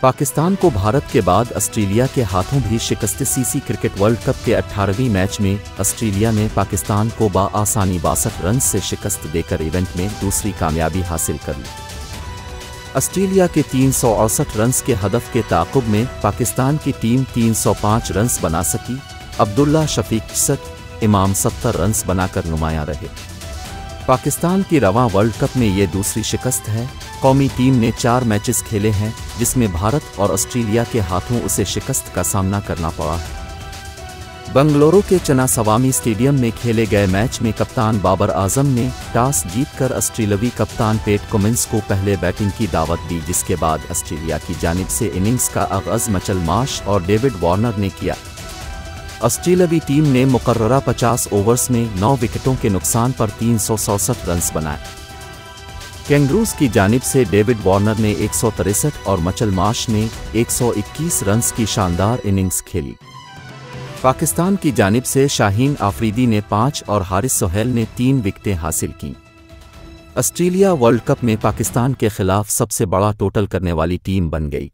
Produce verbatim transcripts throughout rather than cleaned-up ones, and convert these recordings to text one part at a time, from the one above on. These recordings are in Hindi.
पाकिस्तान को भारत के बाद ऑस्ट्रेलिया के हाथों भी शिकस्त। सीसी क्रिकेट वर्ल्ड कप के अठारहवीं मैच में ऑस्ट्रेलिया ने पाकिस्तान को बाआसानी बासठ रन से शिकस्त देकर इवेंट में दूसरी कामयाबी हासिल कर ली। ऑस्ट्रेलिया के तीन सौ अड़सठ रन के हदफ के ताक़ुब में पाकिस्तान की टीम तीन सौ पाँच रन बना सकी। अब्दुल्ला शफीक छियासठ, इमाम सत्तर रन बनाकर नुमायां रहे। पाकिस्तान की रवां वर्ल्ड कप में ये दूसरी शिकस्त है। कौमी टीम ने चार मैचेस खेले हैं जिसमें भारत और ऑस्ट्रेलिया के हाथों उसे शिकस्त का सामना करना पड़ा है। बंगलुरु के चन्नास्वामी स्टेडियम में खेले गए मैच में कप्तान बाबर आजम ने टॉस जीतकर ऑस्ट्रेलियावी कप्तान पैट कमिंस को पहले बैटिंग की दावत दी, जिसके बाद ऑस्ट्रेलिया की जानिब से इनिंग्स का आगाज मिचेल मार्श और डेविड वार्नर ने किया। ऑस्ट्रेलियावी टीम ने मुकर्ररा पचास ओवर्स में नौ विकेटों के नुकसान पर तीन सौ सड़सठ रन बनाए। कैंगरूज की जानिब से डेविड वार्नर ने एक सौ तिरसठ और मिचेल मार्श ने एक सौ इक्कीस रन की शानदार इनिंग्स खेली। पाकिस्तान की जानिब से शाहीन आफरीदी ने पाँच और हारिस सोहेल ने तीन विकेटें हासिल कीं। ऑस्ट्रेलिया वर्ल्ड कप में पाकिस्तान के खिलाफ सबसे बड़ा टोटल करने वाली टीम बन गई।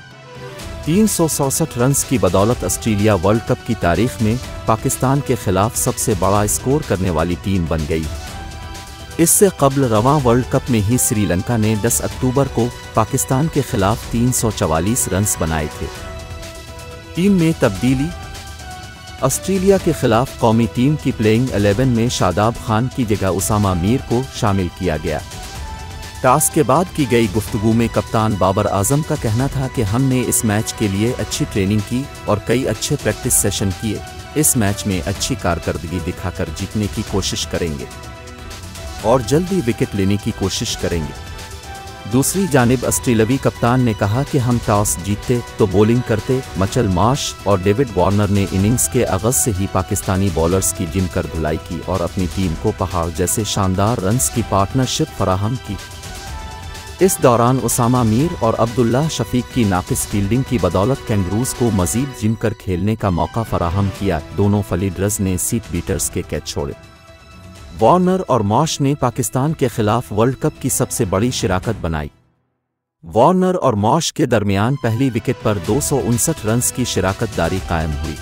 तीन सौ सड़सठ रन की बदौलत ऑस्ट्रेलिया वर्ल्ड कप की तारीख में पाकिस्तान के खिलाफ सबसे बड़ा स्कोर करने वाली टीम बन गई। इससे कबल रवां वर्ल्ड कप में ही श्रीलंका ने दस अक्टूबर को पाकिस्तान के खिलाफ तीन सौ चवालीस रन बनाए थे। टीम में तब्दीली। ऑस्ट्रेलिया के खिलाफ कौमी टीम की प्लेइंग इलेवन में शादाब खान की जगह उसामा मीर को शामिल किया गया। टॉस के बाद की गई गुफ्तगू में कप्तान बाबर आजम का कहना था कि हमने इस मैच के लिए अच्छी ट्रेनिंग की और कई अच्छे प्रैक्टिस सेशन किए। इस मैच में अच्छी कारकर्दगी दिखाकर जीतने की कोशिश करेंगे और जल्दी विकेट लेने की कोशिश करेंगे। दूसरी जानिब ऑस्ट्रेलियावी कप्तान ने कहा कि हम टॉस जीतते तो बॉलिंग करते। मिचेल मार्श और डेविड वार्नर ने इनिंग्स के आगाज से ही पाकिस्तानी बॉलर्स की जमकर धुलाई की और अपनी टीम को पहाड़ जैसे शानदार रन्स की पार्टनरशिप फराहम की। इस दौरान उसामा मीर और अब्दुल्ला शफीक की नाकिस फील्डिंग की बदौलत कैंगरूज को मजीद जमकर खेलने का मौका फराहम किया। दोनों फील्डर्स ने सीट बीटर्स के कैच छोड़े। वार्नर और मार्श ने पाकिस्तान के खिलाफ वर्ल्ड कप की सबसे बड़ी शिराकत बनाई। वार्नर और मार्श के दरमियान पहली विकेट पर दो सौ उनसठ रन की शिराकत दारी कायम हुई,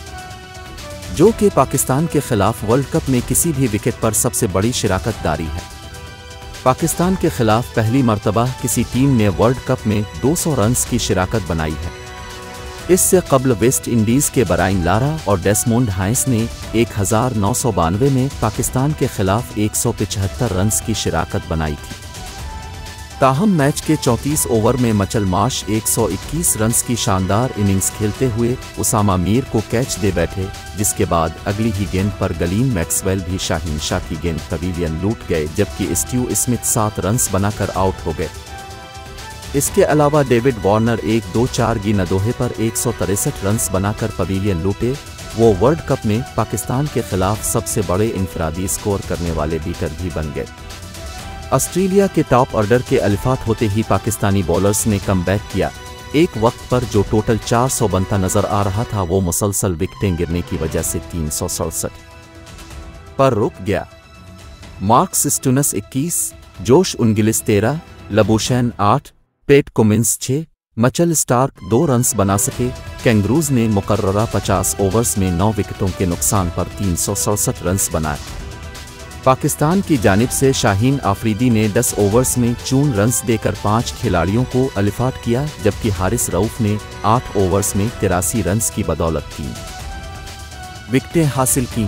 जो कि पाकिस्तान के खिलाफ वर्ल्ड कप में किसी भी विकेट पर सबसे बड़ी शिराकत दारी है। पाकिस्तान के खिलाफ पहली मर्तबा किसी टीम ने वर्ल्ड कप में दो सौ रन की शिराकत बनाई है। इससे कबल वेस्ट इंडीज़ के ब्रायन लारा और डेसमोंड हाइंस ने एक हज़ार नौ सौ बानवे में पाकिस्तान के खिलाफ एक सौ पचहत्तर रन की शिराकत बनाई थी। ताहम मैच के चौंतीस ओवर में मिचेल मार्श एक सौ इक्कीस रन की शानदार इनिंग्स खेलते हुए उसामा मीर को कैच दे बैठे, जिसके बाद अगली ही गेंद पर गलीन मैक्सवेल भी शाहीन शाह की गेंद पवेलियन लूट गए, जबकि स्टीव स्मिथ सात रन बनाकर आउट हो गए। इसके अलावा डेविड वार्नर एक दो चार की नदोहे पर एक सौ तिरसठ रन बनाकर पवेलियन लूटे। वो वर्ल्ड कप में पाकिस्तान के खिलाफ सबसे बड़े इनफरादी स्कोर करने वाले बीटर भी बन गए। ऑस्ट्रेलिया के टॉप ऑर्डर के अलिफात होते ही पाकिस्तानी बॉलर्स ने कमबैक किया। एक वक्त पर जो टोटल चार सौ बनता नजर आ रहा था वो मुसलसल विकेटें गिरने की वजह से तीन सौ सड़सठ पर रुक गया। मार्कस स्टोइनिस इक्कीस, जोश उनगिलिस तेरह, लबुशैन आठ, पैट कमिंस छह, मिचेल स्टार्क दो रन बना सके। कैंगरूज ने मुकर्ररा पचास ओवर्स में नौ विकेटों के नुकसान पर तीन सौ सड़सठ रन बनाए। पाकिस्तान की जानिब से शाहीन आफरीदी ने दस ओवर्स में चौवन रन देकर पाँच खिलाड़ियों को अलिफाट किया, जबकि हारिस रऊफ ने आठ ओवर्स में तिरासी रन की बदौलत तीन विकेटें हासिल की।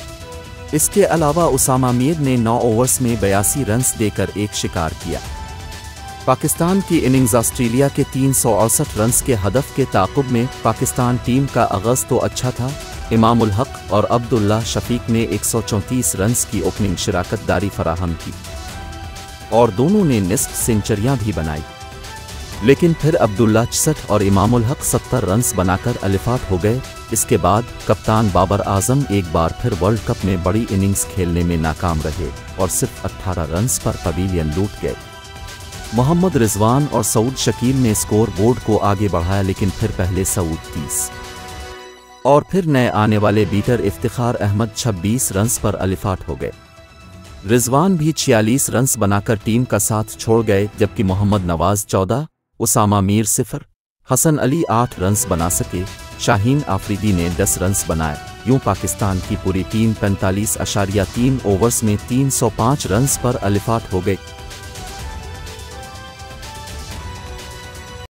इसके अलावा उसामा मीर ने नौ ओवर्स में बयासी रन देकर एक शिकार किया। पाकिस्तान की इनिंग्स ऑस्ट्रेलिया के तीन सौ अड़सठ रन के हदफ के ताक़ुब में पाकिस्तान टीम का आगाज तो अच्छा था। इमाम उल हक और अब्दुल्ला शफीक ने एक सौ चौंतीस रन की ओपनिंग शिराकत दारी फराहम की और दोनों ने निस्फ सेंचुरियां भी बनाई, लेकिन फिर अब्दुल्ला छियासठ और इमाम उल हक सत्तर रन बनाकर अलिफात हो गए। इसके बाद कप्तान बाबर आजम एक बार फिर वर्ल्ड कप में बड़ी इनिंग्स खेलने में नाकाम रहे और सिर्फ अठारह रन पर पवेलियन लूट गए। मोहम्मद रिजवान और सऊद शकील ने स्कोर बोर्ड को आगे बढ़ाया, लेकिन फिर पहले सऊद तीस और फिर नए आने वाले बीटर इफ्तिखार अहमद छब्बीस रन पर अलिफाट हो गए। रिजवान भी छियालीस रन बनाकर टीम का साथ छोड़ गए, जबकि मोहम्मद नवाज चौदह, उसामा मीर सिफर, हसन अली आठ रन्स बना सके, शाहीन आफरीदी ने दस रन्स बनाए। यूं पाकिस्तान की पूरी टीम पैंतालीस अशारिया तीन ओवर्स में तीन सौ पाँच रन्स पर अलिफात हो गई।